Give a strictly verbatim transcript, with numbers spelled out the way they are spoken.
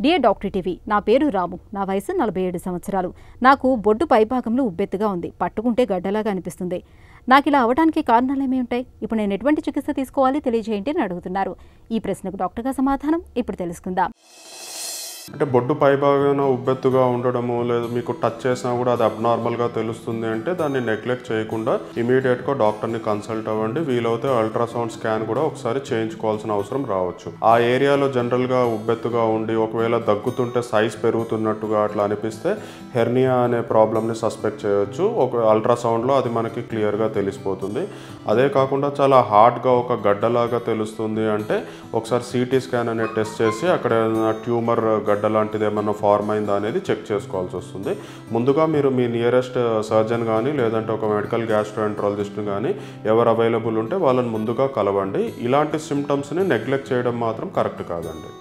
Dear doctor ETV, నా పేరు రాము. నా వయసు నలభై ఏడు సంవత్సరాలు. నాకు బొడ్డు పైభాగంలో ఉబ్బెత్తుగా ఉంది. పట్టుకుంటే గడ్డలాగా అనిపిస్తుంది. నాకు ఇలా అవడానికి కారణాలు ఏమి ఉంటాయి? ఇప్పుడు నేను ఎటువంటి చికిత్స తీసుకోవాలి తెలియజేయండి అని అడుగుతున్నారు. ఈ ప్రశ్నకు డాక్టర్గా సమాధానం ఇప్పుడు తెలుసుకుందాం. అంటే బొడ్డు పైభాగాన ఉబ్బెత్తుగా ఉండడము లేదా మీకు టచ్ చేసినా కూడా అది అబ్నార్మల్గా తెలుస్తుంది అంటే దాన్ని నెగ్లెక్ట్ చేయకుండా ఇమీడియట్గా డాక్టర్ని కన్సల్ట్ అవ్వండి. వీలైతే అల్ట్రాసౌండ్ స్కాన్ కూడా ఒకసారి చేయించుకోవాల్సిన అవసరం రావచ్చు. ఆ ఏరియాలో జనరల్గా ఉబ్బెత్తుగా ఉండి ఒకవేళ దగ్గుతుంటే సైజ్ పెరుగుతున్నట్టుగా అట్లా అనిపిస్తే హెర్నియా అనే ప్రాబ్లమ్ని సస్పెక్ట్ చేయొచ్చు. ఒక అల్ట్రాసౌండ్లో అది మనకి క్లియర్గా తెలిసిపోతుంది. అదే కాకుండా చాలా హార్డ్గా ఒక గడ్డలాగా తెలుస్తుంది అంటే ఒకసారి సిటీ స్కాన్ అనే టెస్ట్ చేసి అక్కడ ట్యూమర్ గడ్డ లాంటిది ఏమన్నా ఫార్మ్ అయిందా అనేది చెక్ చేసుకోవాల్సి వస్తుంది. ముందుగా మీరు మీ నియరెస్ట్ సర్జన్ కానీ లేదంటే ఒక మెడికల్ గ్యాస్ట్రోఎంట్రాలజిస్ట్ కానీ ఎవరు అవైలబుల్ ఉంటే వాళ్ళని ముందుగా కలవండి. ఇలాంటి సిమ్టమ్స్ని నెగ్లెక్ట్ చేయడం మాత్రం కరెక్ట్ కాదండి.